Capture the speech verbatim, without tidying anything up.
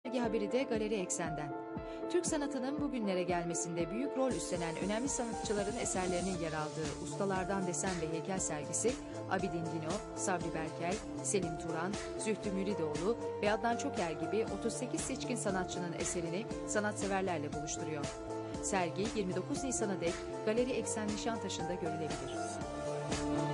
Sergi haberi de Galeri Eksen'den. Türk sanatının bugünlere gelmesinde büyük rol üstlenen önemli sanatçıların eserlerinin yer aldığı Ustalardan Desen ve Heykel sergisi, Abidin Dino, Sabri Berkel, Selim Turan, Zühtü Müridoğlu ve Adnan Çoker gibi otuz sekiz seçkin sanatçının eserini sanatseverlerle buluşturuyor. Sergi yirmi dokuz Nisan'a dek Galeri Eksen Nişantaşı'nda görülebilir.